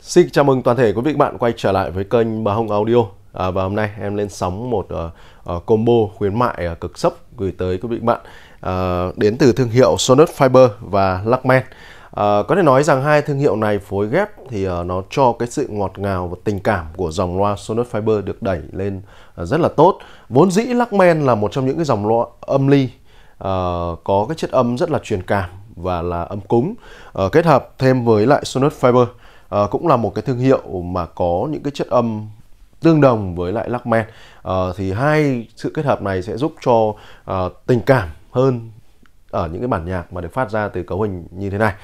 Xin chào mừng toàn thể quý vị bạn quay trở lại với kênh Bà Hông Audio. Và hôm nay em lên sóng một combo khuyến mại cực sốc gửi tới quý vị bạn đến từ thương hiệu Sonet Fiber và Luckman. Có thể nói rằng hai thương hiệu này phối ghép thì nó cho cái sự ngọt ngào và tình cảm của dòng loa Sonet Fiber được đẩy lên rất là tốt. Vốn dĩ Luckman là một trong những cái dòng loa âm ly có cái chất âm rất là truyền cảm và là âm cúng, kết hợp thêm với lại Sonet Fiber. Cũng là một cái thương hiệu mà có những cái chất âm tương đồng với lại Luckman, thì hai sự kết hợp này sẽ giúp cho tình cảm hơn ở những cái bản nhạc mà được phát ra từ cấu hình như thế này.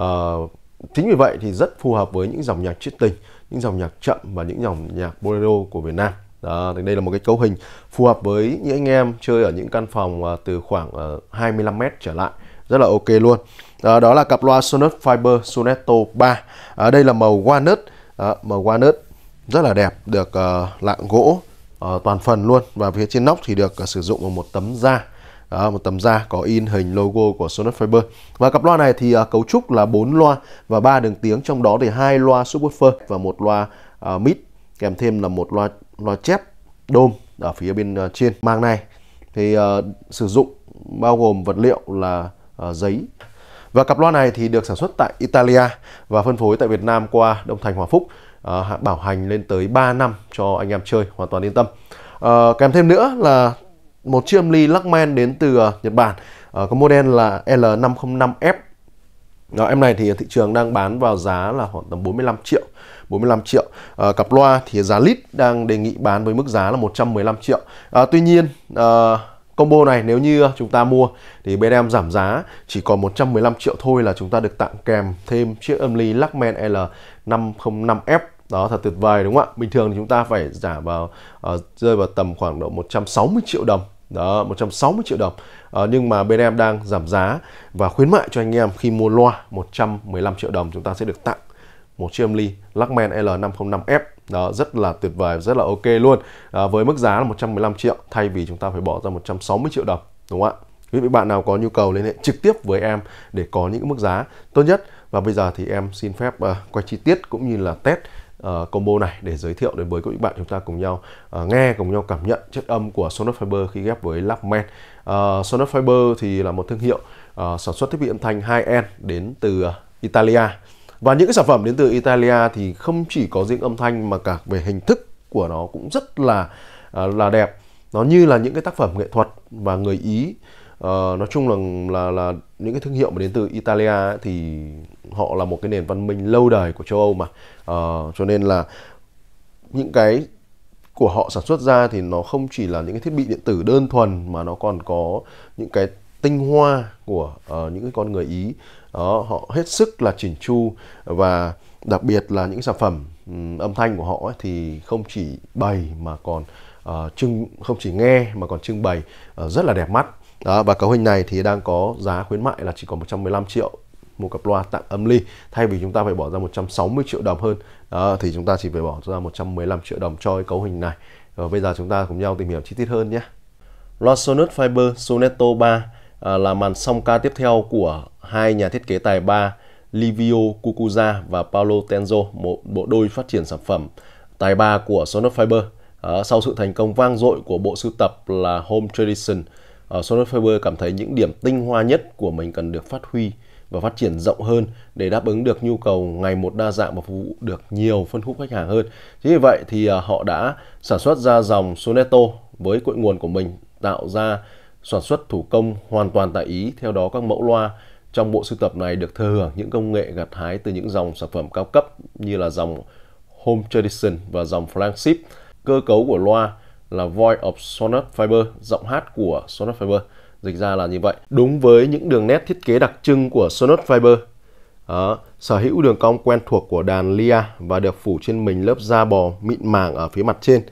Chính vì vậy thì rất phù hợp với những dòng nhạc trữ tình, những dòng nhạc chậm và những dòng nhạc bolero của Việt Nam. Thì đây là một cái cấu hình phù hợp với những anh em chơi ở những căn phòng từ khoảng 25m trở lại, rất là ok luôn. Đó là cặp loa Sonet Fiber Sonetto 3. Đây là màu walnut, màu walnut rất là đẹp, được lạng gỗ toàn phần luôn. Và phía trên nóc thì được sử dụng một tấm da, một tấm da có in hình logo của Sonet Fiber. Và cặp loa này thì cấu trúc là 4 loa và 3 đường tiếng, trong đó thì 2 loa subwoofer và một loa mid, kèm thêm là một loa chép đôm ở phía bên trên. Màng này thì sử dụng bao gồm vật liệu là giấy. Và cặp loa này thì được sản xuất tại Italia và phân phối tại Việt Nam qua Đông Thành Hòa Phúc, bảo hành lên tới 3 năm cho anh em chơi hoàn toàn yên tâm. Kèm thêm nữa là một chiếc âm ly Luckman đến từ Nhật Bản, có model là L505F. Em này thì thị trường đang bán vào giá là khoảng tầm 45 triệu. Cặp loa thì giá lít đang đề nghị bán với mức giá là 115 triệu. Tuy nhiên combo này nếu như chúng ta mua thì bên em giảm giá chỉ còn 115 triệu thôi, là chúng ta được tặng kèm thêm chiếc âm ly Luckman L505F. Đó, thật tuyệt vời đúng không ạ? Bình thường thì chúng ta phải trả vào rơi vào tầm khoảng độ 160 triệu đồng. Đó, 160 triệu đồng. Nhưng mà bên em đang giảm giá và khuyến mại cho anh em khi mua loa 115 triệu đồng chúng ta sẽ được tặng một chiếc âm ly Luckman L505F. Đó, rất là tuyệt vời, rất là ok luôn. Với mức giá là 115 triệu thay vì chúng ta phải bỏ ra 160 triệu đồng, đúng không ạ? Quý vị bạn nào có nhu cầu liên hệ trực tiếp với em để có những mức giá tốt nhất. Và bây giờ thì em xin phép quay chi tiết cũng như là test combo này để giới thiệu đến với các bạn, chúng ta cùng nhau nghe, cùng nhau cảm nhận chất âm của Sonet Fiber khi ghép với Luckman. Sonet Fiber thì là một thương hiệu sản xuất thiết bị âm thanh high-end đến từ Italia. Và những cái sản phẩm đến từ Italia thì không chỉ có riêng âm thanh mà cả về hình thức của nó cũng rất là đẹp. Nó như là những cái tác phẩm nghệ thuật và người Ý. Nói chung là những cái thương hiệu mà đến từ Italia ấy, thì họ là một cái nền văn minh lâu đời của châu Âu mà. Cho nên là những cái của họ sản xuất ra thì nó không chỉ là những cái thiết bị điện tử đơn thuần, mà nó còn có những cái tinh hoa của những cái con người Ý. Đó, họ hết sức là chỉn chu, và đặc biệt là những sản phẩm âm thanh của họ ấy, thì không chỉ bày mà còn không chỉ nghe mà còn trưng bày rất là đẹp mắt. Đó, và cấu hình này thì đang có giá khuyến mại là chỉ còn 115 triệu một cặp loa tặng âm ly, thay vì chúng ta phải bỏ ra 160 triệu đồng hơn. Đó, thì chúng ta chỉ phải bỏ ra 115 triệu đồng cho cái cấu hình này. Rồi bây giờ chúng ta cùng nhau tìm hiểu chi tiết hơn nhé. Loa Sonet Fiber Sonetto 3 là màn song ca tiếp theo của hai nhà thiết kế tài ba Livio Cucuzza và Paolo Tenzo, một bộ đôi phát triển sản phẩm tài ba của Sonet Fiber. Sau sự thành công vang dội của bộ sưu tập là Home Tradition, Sonet Fiber cảm thấy những điểm tinh hoa nhất của mình cần được phát huy và phát triển rộng hơn để đáp ứng được nhu cầu ngày một đa dạng và phục vụ được nhiều phân khúc khách hàng hơn. Chính vì vậy thì họ đã sản xuất ra dòng Sonetto với cội nguồn của mình, tạo ra sản xuất thủ công hoàn toàn tại Ý. Theo đó, các mẫu loa trong bộ sưu tập này được thừa hưởng những công nghệ gặt hái từ những dòng sản phẩm cao cấp như là dòng Home Tradition và dòng Flagship. Cơ cấu của loa là Voice of Sonet Fiber, giọng hát của Sonet Fiber. Dịch ra là như vậy. Đúng với những đường nét thiết kế đặc trưng của Sonet Fiber. Sở hữu đường cong quen thuộc của đàn Lia và được phủ trên mình lớp da bò mịn màng ở phía mặt trên.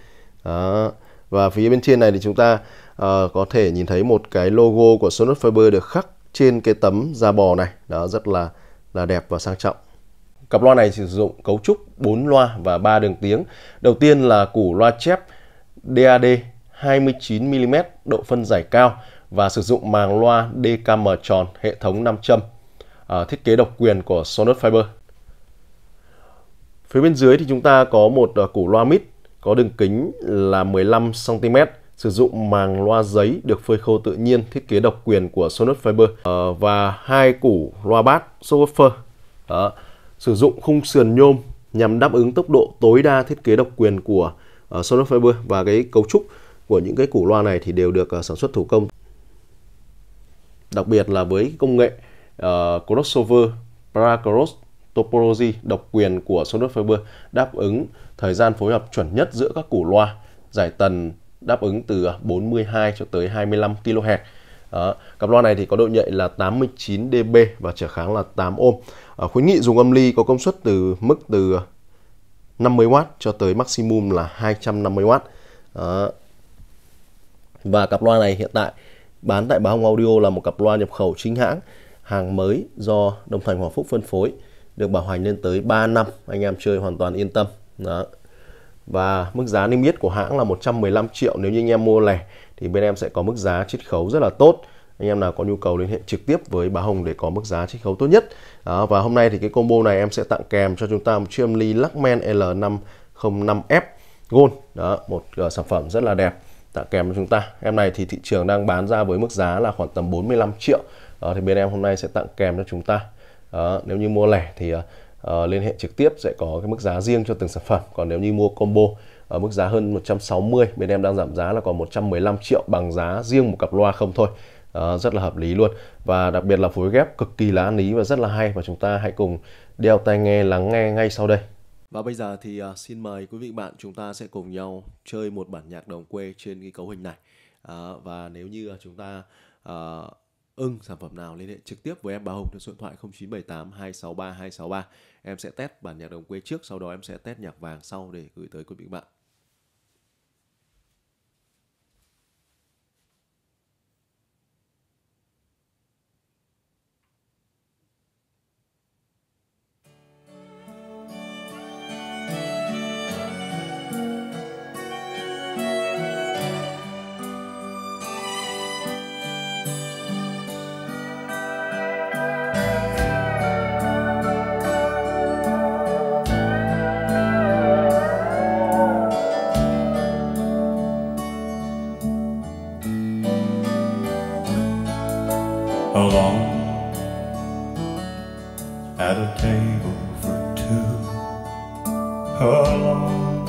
Và phía bên trên này thì chúng ta có thể nhìn thấy một cái logo của Sonet Fiber được khắc trên cái tấm da bò này. Đó, rất là đẹp và sang trọng. Cặp loa này sử dụng cấu trúc 4 loa và 3 đường tiếng. Đầu tiên là củ loa chép DAD 29mm, độ phân giải cao và sử dụng màng loa DKM tròn, hệ thống 5 châm, thiết kế độc quyền của Sonet Fiber. Phía bên dưới thì chúng ta có một củ loa mid có đường kính là 15 cm, sử dụng màng loa giấy được phơi khô tự nhiên, thiết kế độc quyền của Sonos Fiber, và 2 củ loa bass subwoofer. Sử dụng khung sườn nhôm nhằm đáp ứng tốc độ tối đa, thiết kế độc quyền của Sonos Fiber, và cái cấu trúc của những cái củ loa này thì đều được sản xuất thủ công. Đặc biệt là với công nghệ crossover Paracross Topology độc quyền của Sonos Fiber, đáp ứng thời gian phối hợp chuẩn nhất giữa các củ loa, giải tần đáp ứng từ 42 cho tới 25 kHz. Cặp loa này thì có độ nhạy là 89 dB và trở kháng là 8 ohm. Khuyến nghị dùng âm ly có công suất từ mức từ 50W cho tới maximum là 250W. Và cặp loa này hiện tại bán tại Bá Hông Audio là một cặp loa nhập khẩu chính hãng, hàng mới do Đồng Thành Hòa Phúc phân phối, được bảo hành lên tới 3 năm, anh em chơi hoàn toàn yên tâm. Và mức giá niêm yết của hãng là 115 triệu. Nếu như anh em mua lẻ thì bên em sẽ có mức giá chiết khấu rất là tốt. Anh em nào có nhu cầu liên hệ trực tiếp với Bá Hông để có mức giá chiết khấu tốt nhất. Và hôm nay thì cái combo này em sẽ tặng kèm cho chúng ta một chiếc âm ly Luckman L505F Gold. Một sản phẩm rất là đẹp tặng kèm cho chúng ta. Em này thì thị trường đang bán ra với mức giá là khoảng tầm 45 triệu. Thì bên em hôm nay sẽ tặng kèm cho chúng ta. Nếu như mua lẻ thì liên hệ trực tiếp sẽ có cái mức giá riêng cho từng sản phẩm. Còn nếu như mua combo ở mức giá hơn 160, bên em đang giảm giá là còn 115 triệu bằng giá riêng một cặp loa không thôi. Rất là hợp lý luôn. Và đặc biệt là phối ghép cực kỳ là ăn ý và rất là hay. Và chúng ta hãy cùng đeo tai nghe lắng nghe ngay sau đây. Và bây giờ thì xin mời quý vị bạn chúng ta sẽ cùng nhau chơi một bản nhạc đồng quê trên cái cấu hình này. Và nếu như chúng ta sản phẩm nào liên hệ trực tiếp với em Bá Hông theo số điện thoại 0978 263 263. Em sẽ test bản nhạc đồng quê trước, sau đó em sẽ test nhạc vàng sau để gửi tới quý vị bạn. Alone at a table for two, alone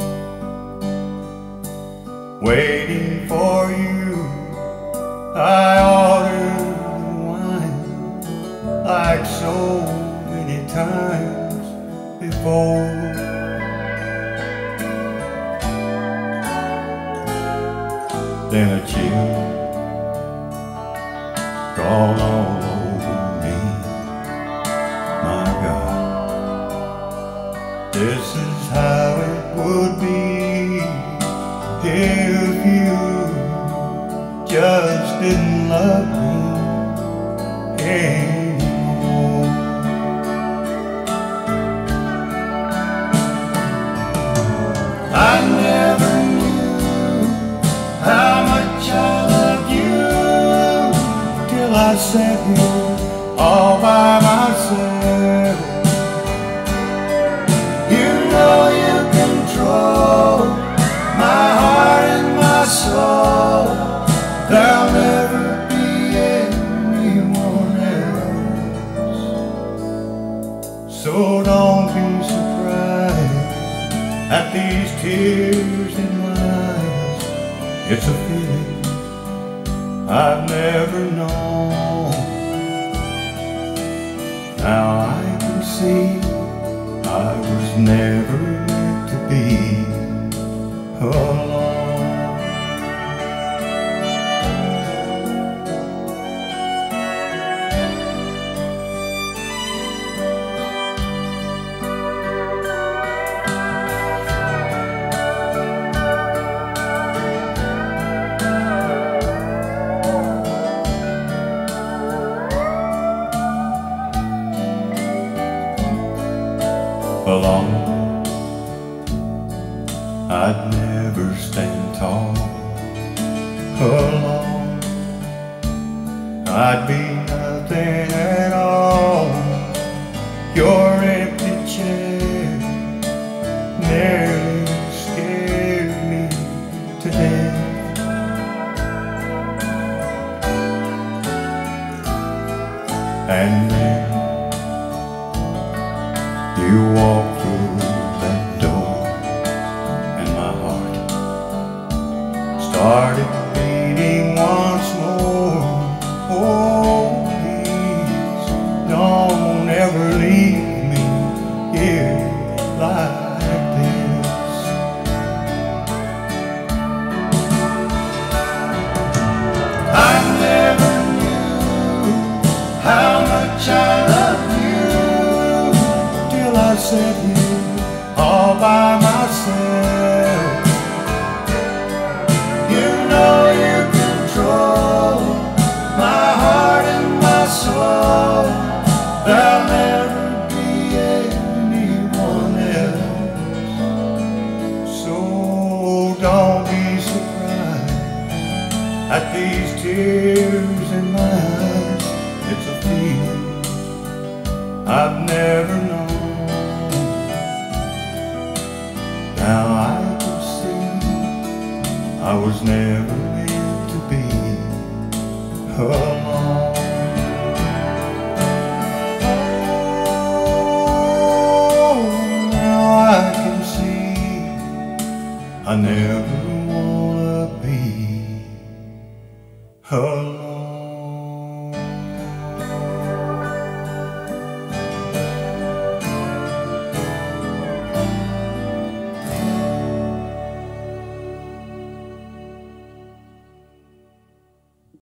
waiting for you. I ordered wine like so many times before. Then a chill crawl all over me. My God, this is how it would be if you just didn't love me anymore. I never knew how much I loved you till I sat here all by myself. You know you control my heart and my soul. There'll never be anyone else. So don't be surprised at these tears in my eyes. It's a feeling I've never known. Now I can see I was never meant to be alone. Alone, I'd never stand tall. Alone, I'd be nothing at all. Your empty chair walked through that door and my heart started beating once more. Oh, please don't ever leave me here like this. I never knew how much I loved you till I sat here all by myself. You know you control my heart and my soul. There'll never be anyone else. So don't be surprised at these tears in my eyes. It's a feeling I've never known. Now I can see I was never meant to be alone. Oh, now I can see I never